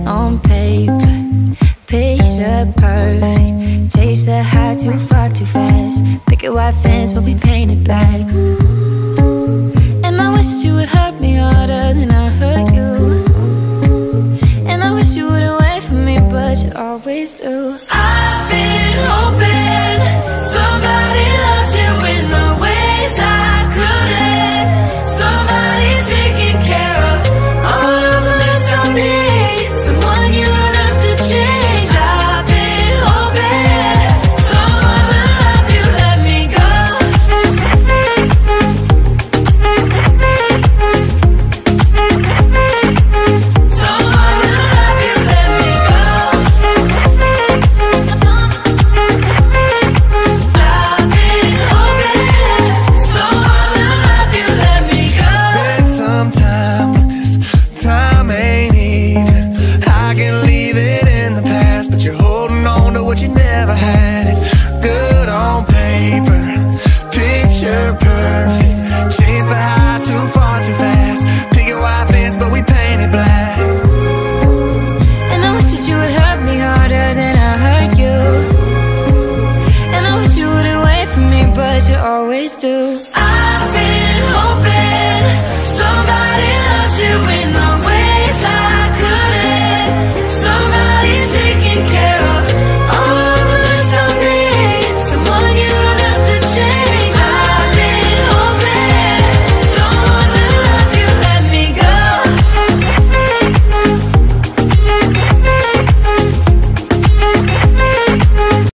on paper, picture perfect. Chase the high too far too fast. Picket white fence but we paint it black. And I wish that you would hurt me harder than I hurt you. And I wish you wouldn't wait for me, but you always do. I've been hoping